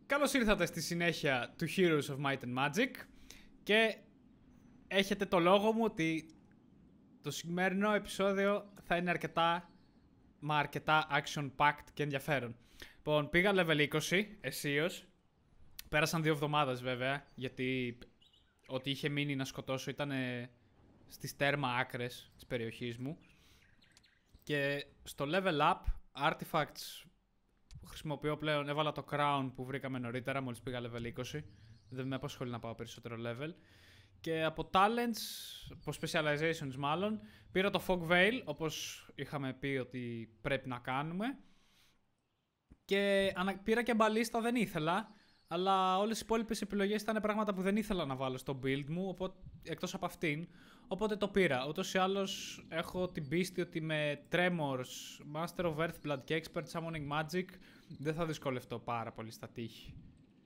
Καλώς ήρθατε στη συνέχεια του Heroes of Might and Magic και έχετε το λόγο μου ότι το σημερινό επεισόδιο θα είναι αρκετά action-packed και ενδιαφέρον. Λοιπόν, πήγα level 20 αισίως. Πέρασαν 2 εβδομάδες βέβαια, γιατί ό,τι είχε μείνει να σκοτώσω ήταν στις τέρμα άκρες της περιοχής μου. Και στο level up, artifacts που χρησιμοποιώ πλέον, έβαλα το crown που βρήκαμε νωρίτερα μόλις πήγα level 20. Δεν με απασχολεί να πάω περισσότερο level. Και από talents, από specializations μάλλον, πήρα το Fog Veil, όπως είχαμε πει ότι πρέπει να κάνουμε. Και πήρα και μπαλίστα, δεν ήθελα, αλλά όλες οι υπόλοιπες επιλογές ήταν πράγματα που δεν ήθελα να βάλω στο build μου, εκτός από αυτήν. Οπότε το πήρα. Ούτως ή άλλως έχω την πίστη ότι με Tremors, Master of Earthblood και Expert Summoning Magic δεν θα δυσκολευτώ πάρα πολύ στα τείχη.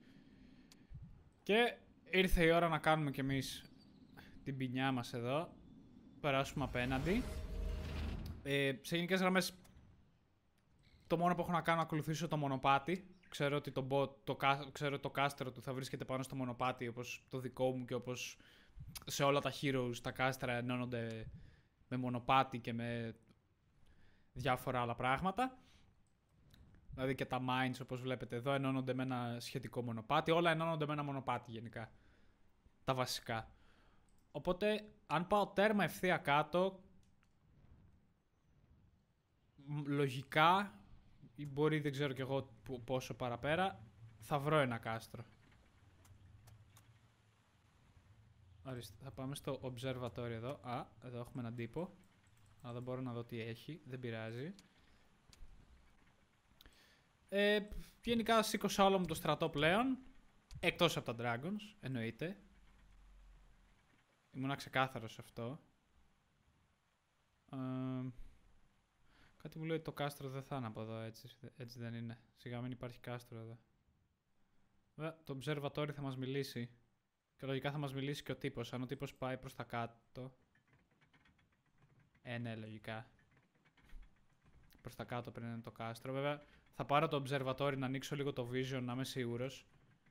Και ήρθε η ώρα να κάνουμε κι εμείς την ποινιά μας εδώ. Περάσουμε απέναντι. Σε γενικές γραμμές, το μόνο που έχω να κάνω είναι να ακολουθήσω το μονοπάτι. Ξέρω ότι ξέρω το κάστρο του θα βρίσκεται πάνω στο μονοπάτι, όπως το δικό μου και όπως σε όλα τα heroes τα κάστρα ενώνονται με μονοπάτι και με διάφορα άλλα πράγματα. Δηλαδή και τα mines, όπως βλέπετε εδώ, ενώνονται με ένα σχετικό μονοπάτι. Όλα ενώνονται με ένα μονοπάτι γενικά. Τα βασικά. Οπότε, αν πάω τέρμα ευθεία κάτω, λογικά, ή μπορεί δεν ξέρω κι εγώ πόσο παραπέρα, θα βρω ένα κάστρο. Ορίστε, θα πάμε στο observatory εδώ. Εδώ έχουμε έναν τύπο. Δεν μπορώ να δω τι έχει, δεν πειράζει. Γενικά σήκωσα όλο μου το στρατό πλέον. Εκτός από τα dragons, εννοείται. Ήμουνα ξεκάθαρος σε αυτό. Κάτι μου λέει ότι το κάστρο δεν θα είναι από εδώ, έτσι δεν είναι. Σιγά μην υπάρχει κάστρο εδώ. Βέβαια, το observatory θα μας μιλήσει. Και λογικά θα μας μιλήσει και ο τύπος. Αν ο τύπος πάει προς τα κάτω. Ναι, λογικά. Προς τα κάτω πριν είναι το κάστρο. Βέβαια, θα πάρω το observatory να ανοίξω λίγο το vision, να είμαι σίγουρος.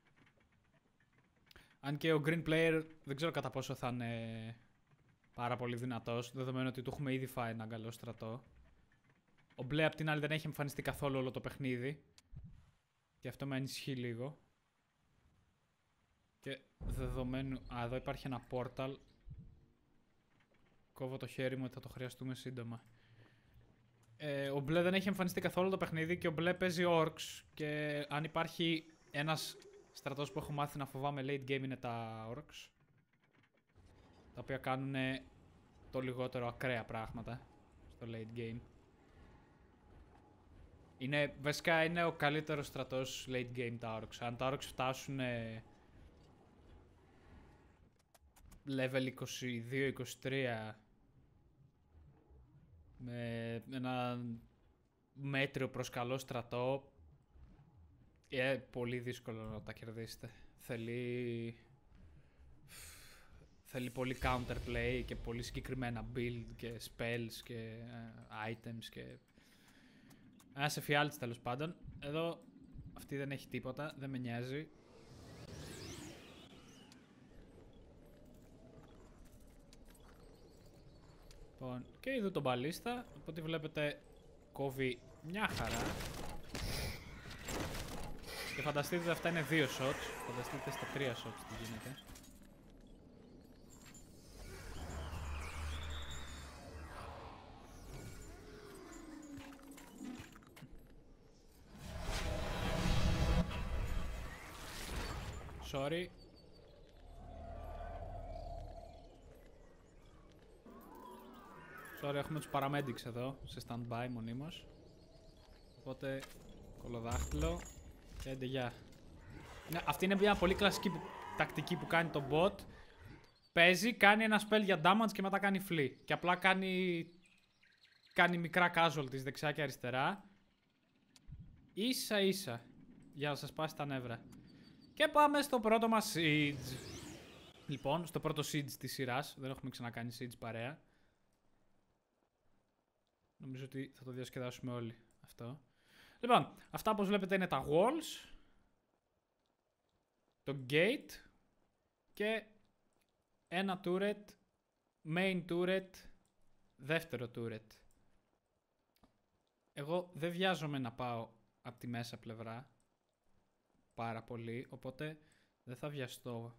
Αν και ο green player δεν ξέρω κατά πόσο θα είναι πάρα πολύ δυνατός, δεδομένου ότι του έχουμε ήδη φάει έναν καλό στρατό. Ο μπλε απ' την άλλη δεν έχει εμφανιστεί καθόλου όλο το παιχνίδι. Και αυτό με ανησυχεί λίγο. Και δεδομένου... εδώ υπάρχει ένα portal. Κόβω το χέρι μου ότι θα το χρειαστούμε σύντομα. Ο μπλε δεν έχει εμφανιστεί καθόλου το παιχνίδι και ο μπλε παίζει orcs. Και αν υπάρχει ένας στρατός που έχω μάθει να φοβάμαι late game είναι τα orcs. Τα οποία κάνουν το λιγότερο ακραία πράγματα στο late game. Βασικά είναι ο καλύτερος στρατός late game τα orcs. Αν τα orcs φτάσουν level 22-23 με ένα μέτριο προς καλό στρατό, πολύ δύσκολο να τα κερδίσετε. Θέλει πολύ counterplay και πολύ συγκεκριμένα build και spells και items και... Ένας εφιάλτης τέλος πάντων. Εδώ αυτή δεν έχει τίποτα, δεν με νοιάζει. Λοιπόν, και είδω τον μπαλίστα, από ό,τι βλέπετε κόβει μια χαρά. Και φανταστείτε ότι αυτά είναι 2 shots, φανταστείτε στα 3 shots τι γίνεται. Sorry. Sorry, έχουμε τους paramedics εδώ, σε stand-by μονίμως. Οπότε, κολοδάχτυλο και έντε γεια. Ναι, αυτή είναι μια πολύ κλασική τακτική που κάνει το bot. Παίζει, κάνει ένα spell για damage και μετά κάνει flee. Και απλά κάνει μικρά casualties δεξιά και αριστερά. Ίσα ίσα, για να σας πάσει τα νεύρα. Και πάμε στο πρώτο μας siege. Λοιπόν, στο πρώτο siege της σειράς. Δεν έχουμε ξανακάνει siege παρέα. Νομίζω ότι θα το διασκεδάσουμε όλοι αυτό. Λοιπόν, αυτά όπως βλέπετε είναι τα walls. το gate και ένα turret, main turret, δεύτερο turret. Εγώ δεν βιάζομαι να πάω από τη μέσα πλευρά πάρα πολύ, οπότε δεν θα βιαστώ.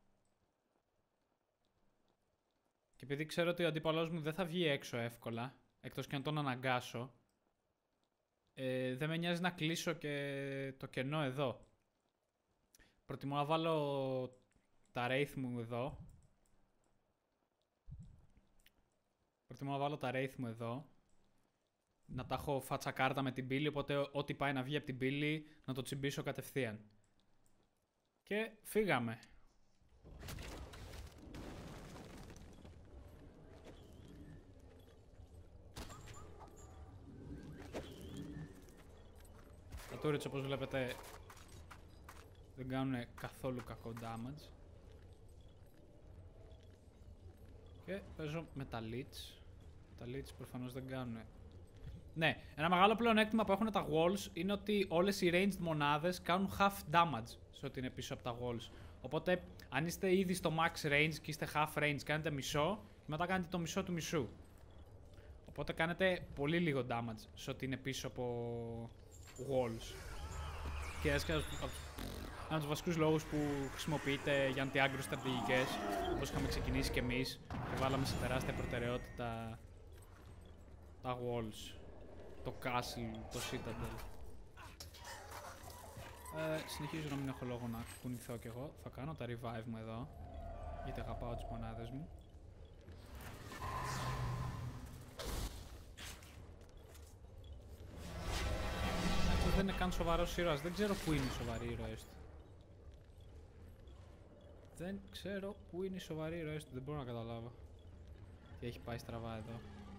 Και επειδή ξέρω ότι ο αντίπαλός μου δεν θα βγει έξω εύκολα, εκτός και να τον αναγκάσω, δεν με νοιάζει να κλείσω και το κενό εδώ. Προτιμώ να βάλω τα wraith μου εδώ. Να τα έχω φάτσα κάρτα με την πύλη, οπότε ό,τι πάει να βγει από την πύλη να το τσιμπήσω κατευθείαν. Και φύγαμε. Τα turrets, όπως βλέπετε, δεν κάνουν καθόλου κακό damage. Και παίζω με τα leech. Τα leech προφανώς δεν κάνουν. Ναι, ένα μεγάλο πλεονέκτημα που έχουν τα walls είναι ότι όλες οι ranged μονάδες κάνουν half damage σε ό,τι είναι πίσω από τα walls. Οπότε, αν είστε ήδη στο max range και είστε half range, κάνετε μισό και μετά κάνετε το μισό του μισού. Οπότε κάνετε πολύ λίγο damage σε ό,τι είναι πίσω από walls. Και ένα από τους βασικούς λόγους που χρησιμοποιείται για anti-aggro στρατηγικές, όπως είχαμε ξεκινήσει κι εμείς και βάλαμε σε τεράστια προτεραιότητα τα walls, το castle, το citadel. Συνεχίζω να μην έχω λόγο να κουνηθώ κι εγώ. Θα κάνω τα revive μου εδώ, γιατί αγαπάω τις μονάδες μου. Αυτός δεν είναι καν σοβαρός ήρωας. Δεν ξέρω πού είναι οι σοβαροί ήρωες του. Δεν μπορώ να καταλάβω τι έχει πάει στραβά εδώ.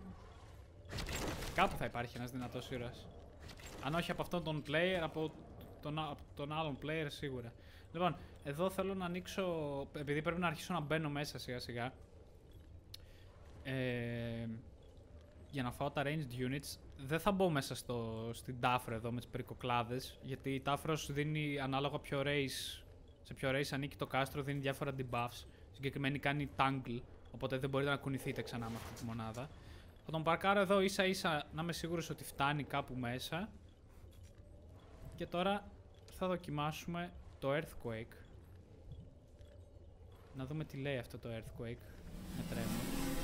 Κάπου θα υπάρχει ένας δυνατός ήρωας. Αν όχι από αυτόν τον player, από τον άλλον player σίγουρα. Λοιπόν, εδώ θέλω να ανοίξω, επειδή πρέπει να αρχίσω να μπαίνω μέσα σιγά σιγά, για να φάω τα ranged units. Δεν θα μπω μέσα στην Tafro εδώ με τις περικοκλάδες, γιατί η Tafro δίνει ανάλογα σε ποιο race ανήκει το κάστρο, δίνει διάφορα debuffs. Συγκεκριμένη κάνει tangle, οπότε δεν μπορείτε να κουνηθείτε ξανά με αυτή τη μονάδα. Θα τον παρκάρω εδώ ίσα ίσα να είμαι σίγουρος ότι φτάνει κάπου μέσα. Και τώρα θα δοκιμάσουμε το Earthquake. Να δούμε τι λέει αυτό το Earthquake. Με τρέμω.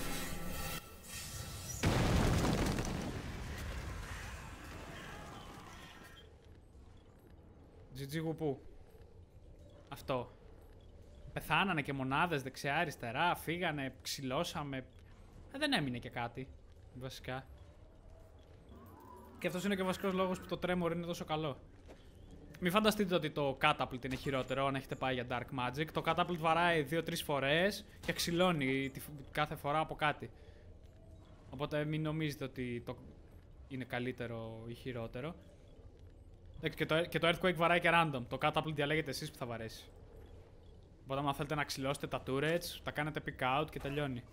GG γουπού. Αυτό. Πεθάνανε και μονάδες δεξιά αριστερά, φύγανε, ξυλώσαμε. Δεν έμεινε και κάτι, βασικά. Και αυτός είναι και ο βασικός λόγος που το Tremor είναι τόσο καλό. Μην φανταστείτε ότι το Catapult είναι χειρότερο αν έχετε πάει για Dark Magic. Το Catapult βαράει 2-3 φορές και ξυλώνει κάθε φορά από κάτι. Οπότε μην νομίζετε ότι το είναι καλύτερο ή χειρότερο. Και το Earthquake βαράει και random. Το Catapult διαλέγετε εσείς που θα βαρέσει. Οπότε αν θέλετε να ξυλώσετε τα turrets, τα κάνετε pick out και τελειώνει.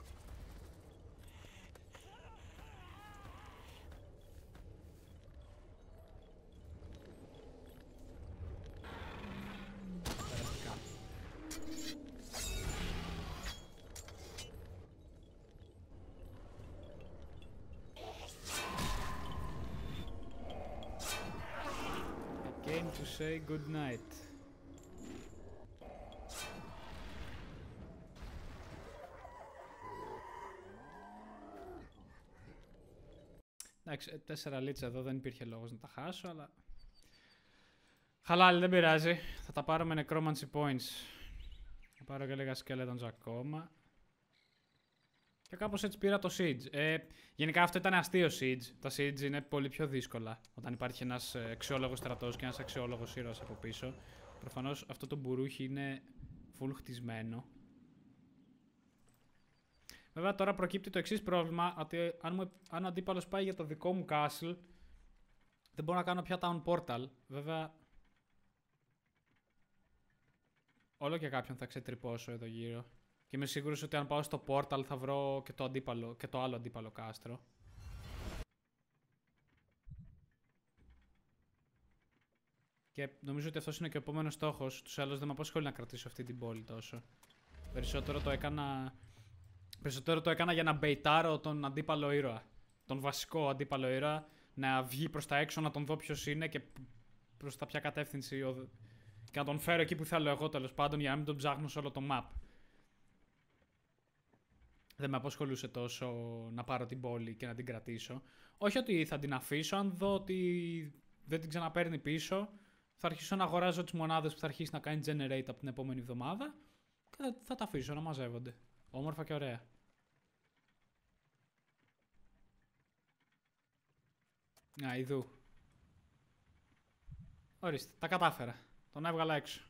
To say good night. Εντάξει, 4 λίτσα εδώ δεν υπήρχε λόγος να τα χάσω, αλλά χαλάλι, δεν πειράζει. Θα τα πάρω με necromancy points. Θα πάρω και λίγα skeletons ακόμα. Και κάπως έτσι πήρα το siege. Γενικά αυτό ήταν αστείο siege. Τα siege είναι πολύ πιο δύσκολα όταν υπάρχει ένας αξιόλογος στρατός και ένας αξιόλογος ήρωας από πίσω. Προφανώς αυτό το μπουρούχι είναι full χτισμένο. Βέβαια τώρα προκύπτει το εξής πρόβλημα, ότι αν ο αντίπαλος πάει για το δικό μου castle, δεν μπορώ να κάνω πια town portal. Βέβαια, όλο και κάποιον θα ξετρυπώσω εδώ γύρω. Και είμαι σίγουρος ότι αν πάω στο portal θα βρω και το άλλο αντίπαλο κάστρο. Και νομίζω ότι αυτός είναι και ο επόμενος στόχος. Τους άλλους δεν με απασχολεί να κρατήσω αυτή την πόλη τόσο. Περισσότερο το έκανα για να μπεϊτάρω τον αντίπαλο ήρωα. Τον βασικό αντίπαλο ήρωα. Να βγει προς τα έξω, να τον δω ποιος είναι και προς τα ποια κατεύθυνση. Και να τον φέρω εκεί που θέλω εγώ, τέλος πάντων, για να μην τον ψάχνω σε όλο το map. Δεν με απασχολούσε τόσο να πάρω την πόλη και να την κρατήσω. Όχι ότι θα την αφήσω, αν δω ότι δεν την ξαναπαίρνει πίσω, θα αρχίσω να αγοράζω τις μονάδες που θα αρχίσει να κάνει generate από την επόμενη εβδομάδα και θα τα αφήσω να μαζεύονται. Όμορφα και ωραία. Α, ειδού. Ορίστε, τα κατάφερα. Τον έβγαλα έξω.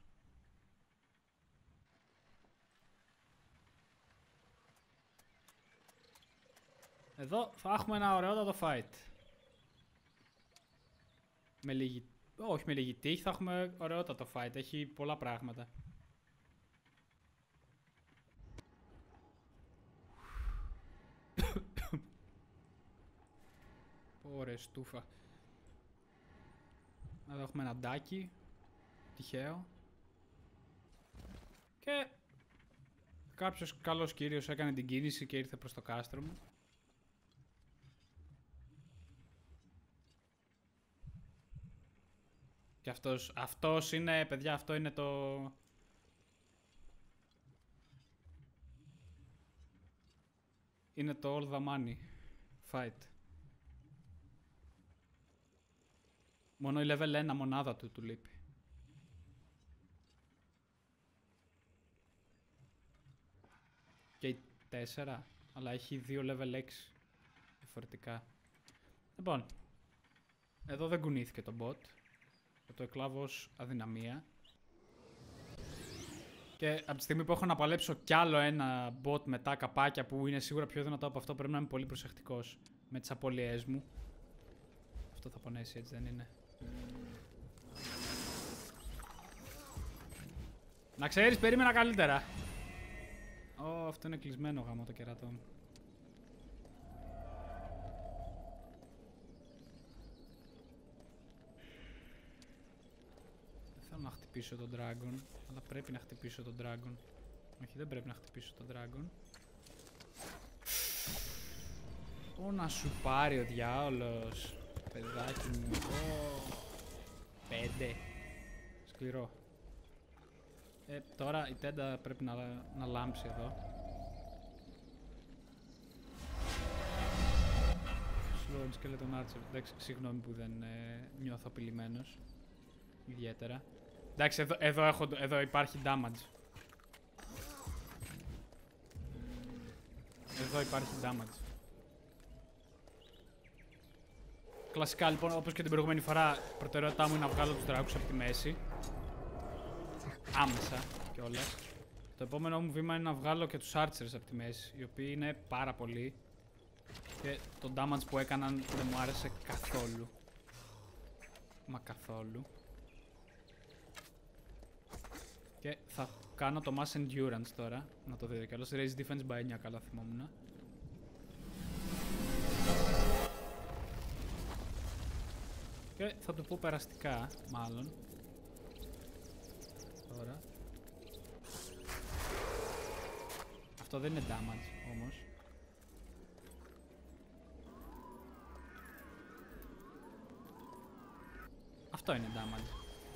Εδώ θα έχουμε ένα ωραιότατο fight. Με λίγη... Όχι με λίγη τύχη, θα έχουμε ωραιότατο fight. Έχει πολλά πράγματα. Ωραία στούφα. Εδώ έχουμε ένα ντάκι. Τυχαίο. Και κάποιος καλός κύριος έκανε την κίνηση και ήρθε προς το κάστρο μου. Και αυτός είναι, παιδιά, αυτό είναι το... Είναι το all the money fight. Μόνο η level 1 μονάδα του λείπει. Και η 4, αλλά έχει 2 level 6 διαφορετικά. Λοιπόν, εδώ δεν κουνήθηκε το bot. Θα το εκλάβω ως αδυναμία. Και από τη στιγμή που έχω να παλέψω κι άλλο ένα bot με τα καπάκια που είναι σίγουρα πιο δυνατό από αυτό, πρέπει να είμαι πολύ προσεκτικός με τις απώλειές μου. Αυτό θα πονέσει, έτσι δεν είναι? Να ξέρεις, περίμενα καλύτερα. Αυτό είναι κλεισμένο γάμο το κερατό μου. Δεν θέλω να χτυπήσω τον dragon, αλλά πρέπει να χτυπήσω τον dragon. Όχι, δεν πρέπει να χτυπήσω τον dragon. Να σου πάρει ο διάολος, παιδάκι μου. 5. Σκληρό. Τώρα η τέντα πρέπει να λάμψει εδώ. Slow Skeleton Archer. Εντάξει, συγγνώμη που δεν νιώθω απειλημένος. Ιδιαίτερα. Εντάξει, εδώ υπάρχει damage. Εδώ υπάρχει damage. Κλασικά λοιπόν, όπως και την προηγούμενη φορά, η προτεραιότητά μου είναι να βγάλω τους δράκους από τη μέση. Άμεσα κιόλας. Το επόμενο μου βήμα είναι να βγάλω και τους archers από τη μέση, οι οποίοι είναι πάρα πολλοί. Και το damage που έκαναν δεν μου άρεσε καθόλου. Μα καθόλου. Και θα κάνω το mass endurance τώρα, να το δείτε κιόλας. Raise defense by 9, καλά θυμόμουν. Και θα το πω περαστικά, μάλλον. Τώρα. Αυτό δεν είναι damage, όμως. Αυτό είναι damage.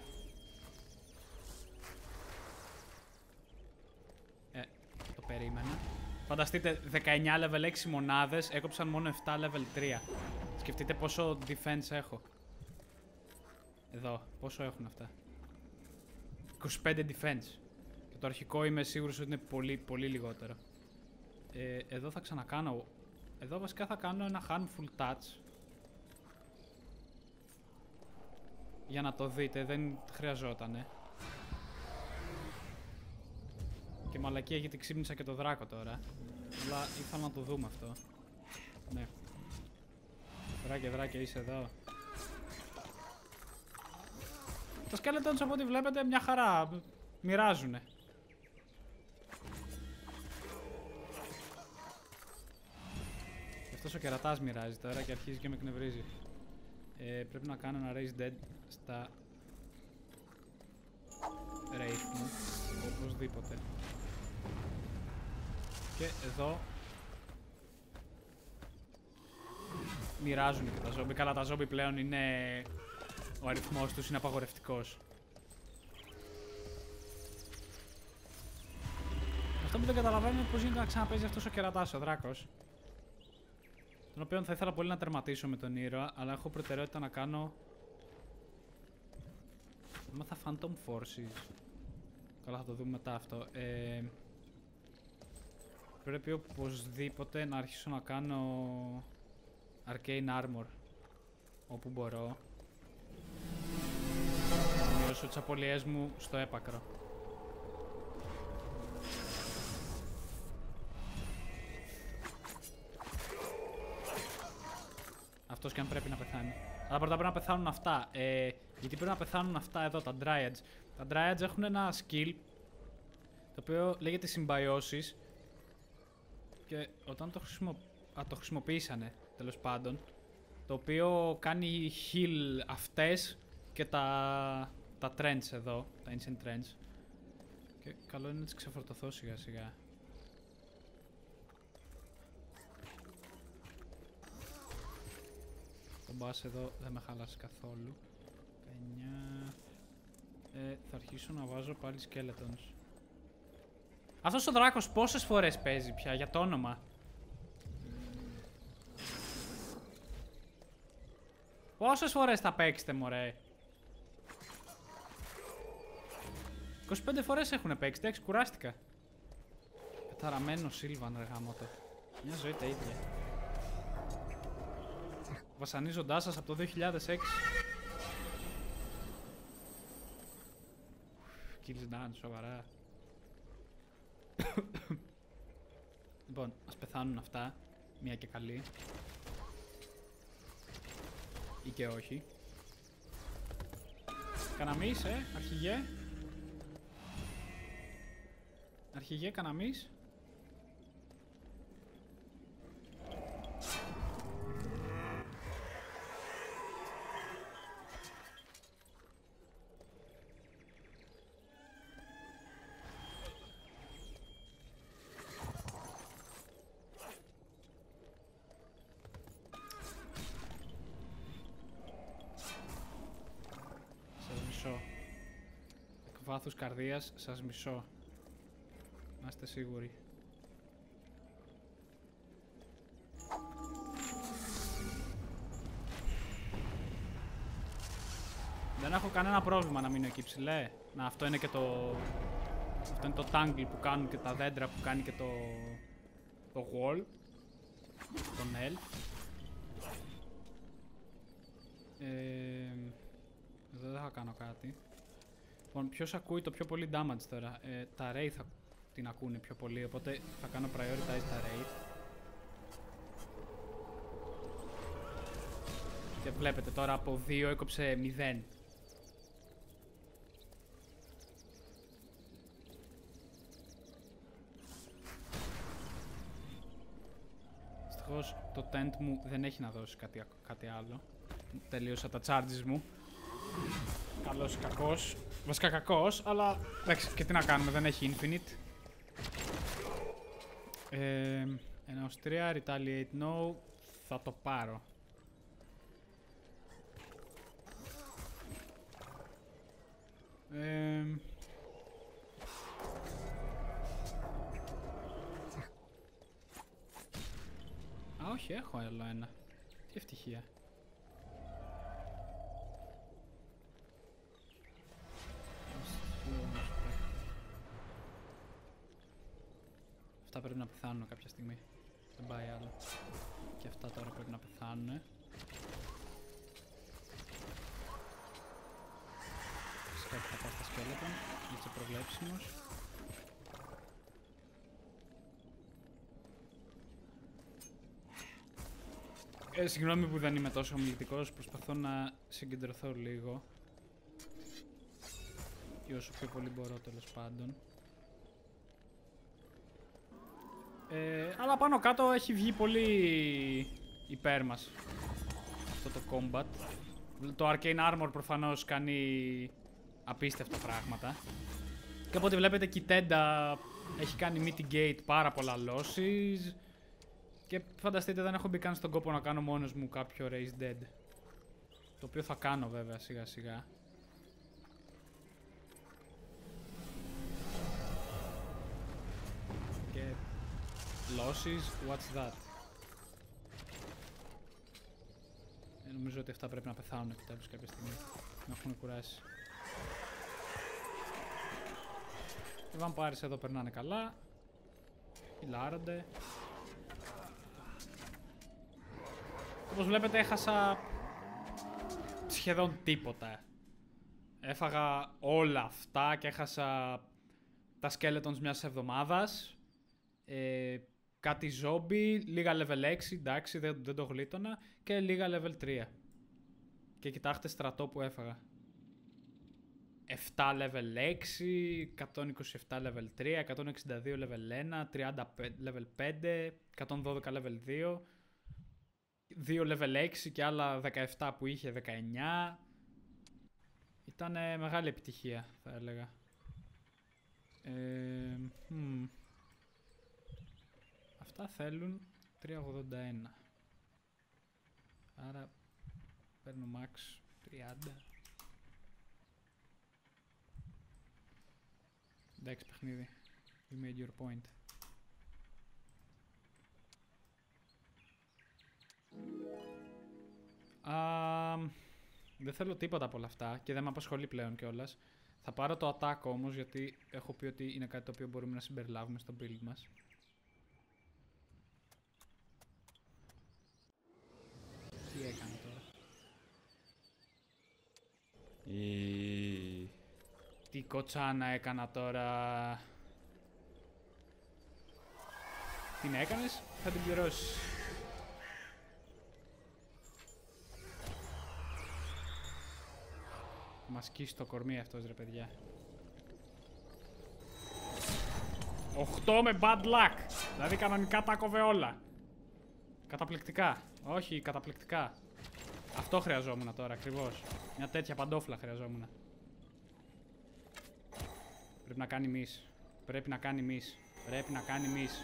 Το περίμενα. Φανταστείτε, 19 level 6 μονάδες, έκοψαν μόνο 7 level 3. Σκεφτείτε πόσο defense έχω. Εδώ, πόσο έχουν αυτά? 25 defense. Και το αρχικό είμαι σίγουρος ότι είναι πολύ, πολύ λιγότερο. Εδώ θα ξανακάνω... Εδώ βασικά θα κάνω ένα handful touch. Για να το δείτε, δεν χρειαζότανε. Και μαλακία γιατί ξύπνησα και το δράκο τώρα. Αλλά ήθελα να το δούμε αυτό. Ναι. Δράκε, είσαι εδώ. Τα skeletons από ό,τι βλέπετε μια χαρά μοιράζουνε. Και αυτός ο κερατάς μοιράζει τώρα και αρχίζει και με εκνευρίζει. Πρέπει να κάνω ένα raise dead στα οπωσδήποτε. Και εδώ μοιράζουν και τα ζόμπι. Καλά, τα ζόμπι πλέον είναι... Ο αριθμός τους είναι απαγορευτικός. Αυτό που δεν καταλαβαίνω είναι πώς γίνεται να ξαναπαίζει αυτός ο κερατάς, ο δράκος. Τον οποίο θα ήθελα πολύ να τερματίσω με τον ήρωα, αλλά έχω προτεραιότητα να κάνω... Έμαθα Phantom Forces. Καλά, θα το δούμε μετά αυτό. Πρέπει οπωσδήποτε να αρχίσω να κάνω Arcane Armor όπου μπορώ. Να μειώσω τις απώλειές μου στο έπακρο. Αυτός και αν πρέπει να πεθάνει. Αλλά πρώτα πρέπει να πεθάνουν αυτά. Γιατί πρέπει να πεθάνουν αυτά εδώ, τα Dryads. Τα Dryads έχουν ένα skill το οποίο λέγεται Symbiosis. Και όταν το χρησιμοποιήσανε, τέλος πάντων, το οποίο κάνει heal αυτές και τα trends εδώ, τα ancient trends. Και καλό είναι να τις ξεφορτωθώ σιγά σιγά. Το boss εδώ δεν με χάλασε καθόλου. 9. Θα αρχίσω να βάζω πάλι skeletons. Αυτός ο δράκος πόσες φορές παίζει πια, για το όνομα? Πόσες φορές θα παίξετε, μωρέ? 25 φορές έχουν παίξει, εντάξει, κουράστηκα. Καταραμένο Σίλβαν, ρε γάμοτο. Μια ζωή τα ίδια. Βασανίζοντάς σας από το 2006. Kills done, σοβαρά. Λοιπόν, ας πεθάνουν αυτά. Μία και καλή. Ή και όχι. Καναμίς, αρχηγέ. Αρχηγέ, καναμίς. Εκ βάθους καρδίας σας μισώ. Να είστε σίγουροι. Δεν έχω κανένα πρόβλημα να μείνω εκεί ψηλέ. Να, αυτό είναι και το... Αυτό είναι το tangle που κάνουν και τα δέντρα που κάνει και το wall. Τον elf. Εδώ δεν θα κάνω κάτι. Λοιπόν, ποιος ακούει το πιο πολύ damage τώρα? Τα Wraith θα την ακούνε πιο πολύ, οπότε θα κάνω prioritize τα Wraith. Και βλέπετε τώρα από 2 έκοψε 0. Δυστυχώς το tent μου δεν έχει να δώσει κάτι άλλο. Τελείωσα τα charges μου. Καλός ή κακός. Βασικά κακός, αλλά εντάξει, και τι να κάνουμε, δεν έχει infinite. 1-3, retaliate no, θα το πάρω. Α, όχι, έχω άλλο ένα. Τι ευτυχία. Αυτά πρέπει να πεθάνουν κάποια στιγμή. Δεν πάει άλλο. Και αυτά τώρα πρέπει να πεθάνουν. Φυσικά θα πάω στα σκέλετον. Έτσι προβλέψιμος. Συγγνώμη που δεν είμαι τόσο ομιλητικός. Προσπαθώ να συγκεντρωθώ λίγο. Και όσο πιο πολύ μπορώ, τέλος πάντων. Αλλά πάνω κάτω έχει βγει πολύ υπέρ μας αυτό το combat. Το Arcane Armor προφανώς κάνει απίστευτα πράγματα. Και από ό,τι βλέπετε και η Τέντα έχει κάνει mitigate πάρα πολλά losses. Και φανταστείτε δεν έχω μπει καν στον κόπο να κάνω μόνος μου κάποιο raise dead. Το οποίο θα κάνω βέβαια σιγά σιγά. Και losses, what's that? Νομίζω ότι αυτά πρέπει να πεθάνουν επιτέλους κάποια στιγμή. Να έχουν κουράσει. Οι vampires εδώ περνάνε καλά. Χιλάρονται. Όπως βλέπετε έχασα σχεδόν τίποτα. Έφαγα όλα αυτά και έχασα τα skeletons μιας εβδομάδας. Κάτι zombie, λίγα level 6, εντάξει δεν το γλίτωνα. Και λίγα level 3. Και κοιτάξτε στρατό που έφαγα. 7 level 6, 127 level 3, 162 level 1, 30 level 5, 112 level 2, 2 level 6 και άλλα 17 που είχε 19. Ήταν μεγάλη επιτυχία θα έλεγα. Αυτά θέλουν 381. Άρα παίρνω max 30. Εντάξει παιχνίδι. You made your point. Δεν θέλω τίποτα από όλα αυτά και δεν με απασχολεί πλέον κιόλας. Θα πάρω το attack όμως γιατί έχω πει ότι είναι κάτι το οποίο μπορούμε να συμπεριλάβουμε στο build μας. Τι έκανε τώρα? Τι κοτσάνα έκανα τώρα? Την έκανες, θα την πληρώσεις. Μας σκίσει το κορμί αυτός ρε παιδιά. 8 με bad luck. Δηλαδή κανονικά τα κόβε όλα. Καταπληκτικά. Όχι, καταπληκτικά. Αυτό χρειαζόμουν τώρα ακριβώς. Μια τέτοια παντόφλα χρειαζόμουν. Πρέπει να κάνει miss. Πρέπει να κάνει miss. Πρέπει να κάνει miss.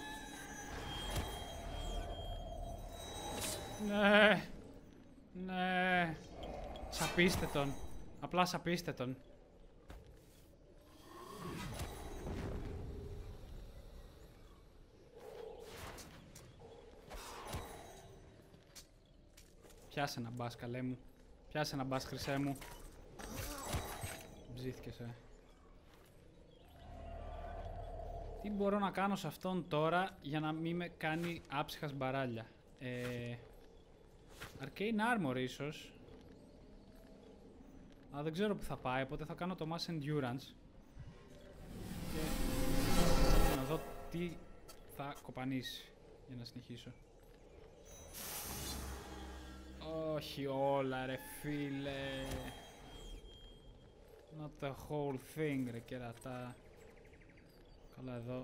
Ναι. Ναι. Σαπίστε τον. Απλά σαπίστε τον. Πιάσε ένα μπας καλέ μου. Πιάσε ένα μπας χρυσέ μου. Ψήθηκες Τι μπορώ να κάνω σε αυτόν τώρα για να μην με κάνει άψυχα μπαράλια. Arcane Armor ίσως. Αλλά δεν ξέρω που θα πάει, οπότε θα κάνω το Mass Endurance. Και να δω τι θα κοπανίσει για να συνεχίσω. Όχι όλα ρε φίλε. Not the whole thing ρε κερατά. Καλά εδώ.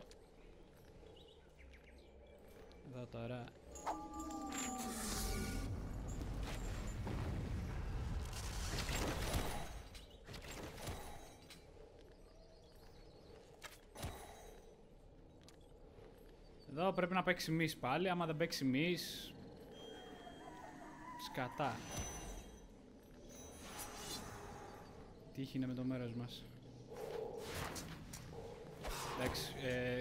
Εδώ τώρα. Εδώ πρέπει να παίξει miss πάλι, άμα δεν παίξει miss... Σκατά. Τύχη είναι με το μέρος μας. Εντάξει,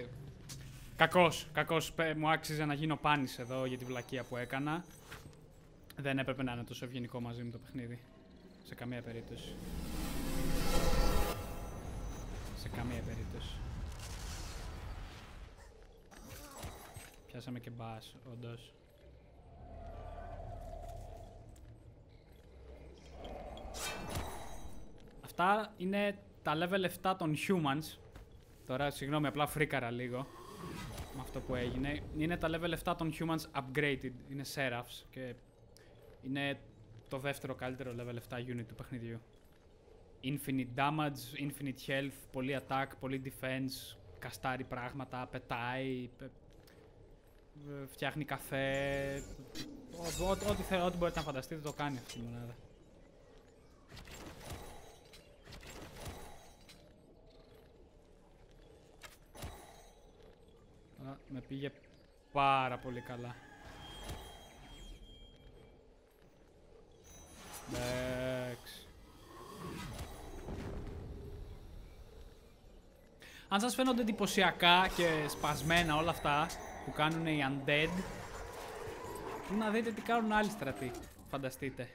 κακός, μου άξιζε να γίνω πάνης εδώ για τη βλακεία που έκανα. Δεν έπρεπε να είναι τόσο ευγενικό μαζί μου το παιχνίδι. Σε καμία περίπτωση. Σε καμία περίπτωση. Πιάσαμε και μπας, όντως. Αυτά είναι τα level 7 των humans. Τώρα, συγγνώμη, απλά φρίκαρα λίγο με αυτό που έγινε. Είναι τα level 7 των humans upgraded. Είναι seraphs και είναι το δεύτερο καλύτερο level 7 unit του παιχνιδιού. Infinite damage, infinite health, πολύ attack, πολύ defense, καστάρει πράγματα, πετάει, φτιάχνει καφέ. Ό,τι μπορείτε να φανταστείτε το κάνει αυτή η μονάδα. Με πήγε πάρα πολύ καλά. Εντάξει. Αν σας φαίνονται εντυπωσιακά και σπασμένα όλα αυτά που κάνουν οι undead, να δείτε τι κάνουν άλλοι στρατοί. Φανταστείτε.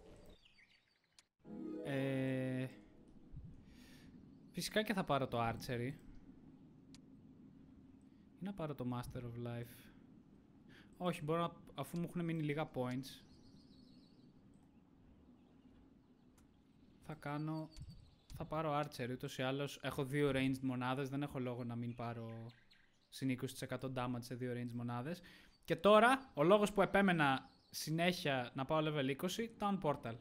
Φυσικά και θα πάρω το archery. Ή να πάρω το master of life. Όχι, μπορώ να, αφού μου έχουν μείνει λίγα points. Θα πάρω archery, ούτως ή άλλως έχω 2 ranged μονάδες, δεν έχω λόγο να μην πάρω συν 20% damage σε 2 ranged μονάδες. Και τώρα, ο λόγος που επέμενα συνέχεια να πάω level 20, Town Portal.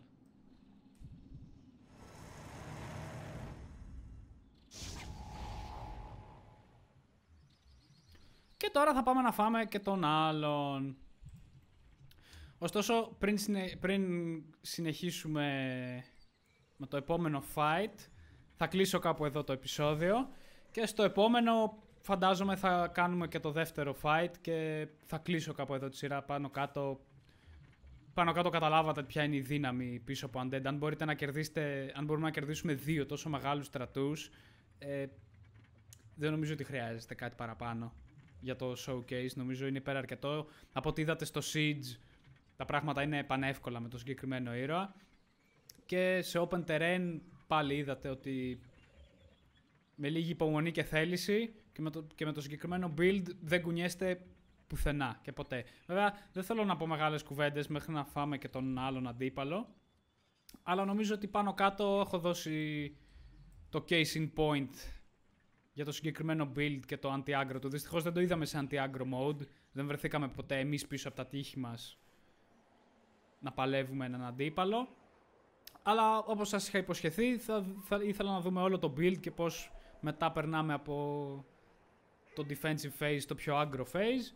Και τώρα θα πάμε να φάμε και τον άλλον. Ωστόσο, πριν συνεχίσουμε με το επόμενο fight, θα κλείσω κάπου εδώ το επεισόδιο και στο επόμενο φαντάζομαι θα κάνουμε και το δεύτερο fight και θα κλείσω κάπου εδώ τη σειρά. Πάνω κάτω καταλάβατε ποια είναι η δύναμη πίσω από Undead. Αν μπορούμε να κερδίσουμε 2 τόσο μεγάλους στρατούς, δεν νομίζω ότι χρειάζεται κάτι παραπάνω για το showcase. Νομίζω είναι υπεραρκετό. Από ό,τι είδατε στο Siege, τα πράγματα είναι πανεύκολα με το συγκεκριμένο ήρωα. Και σε open terrain πάλι είδατε ότι με λίγη υπομονή και θέληση και με το συγκεκριμένο build δεν κουνιέστε πουθενά και ποτέ. Βέβαια δεν θέλω να πω μεγάλες κουβέντες μέχρι να φάμε και τον άλλον αντίπαλο, αλλά νομίζω ότι πάνω κάτω έχω δώσει το case in point για το συγκεκριμένο build και το anti-aggro του. Δυστυχώς δεν το είδαμε σε anti-aggro mode, δεν βρεθήκαμε ποτέ εμείς πίσω από τα τείχη μας να παλεύουμε έναν αντίπαλο. Αλλά όπως σας είχα υποσχεθεί, θα ήθελα να δούμε όλο το build και πώς μετά περνάμε από το defensive phase στο πιο aggro phase.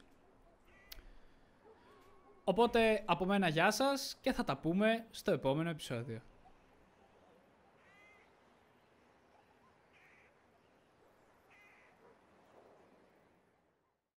Οπότε από μένα γεια σας και θα τα πούμε στο επόμενο επεισόδιο.